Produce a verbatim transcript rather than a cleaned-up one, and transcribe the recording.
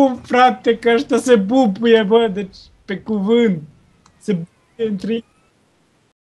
frate, că ăștia se bubuie, bă, deci pe cuvânt. Se bubuie între ei.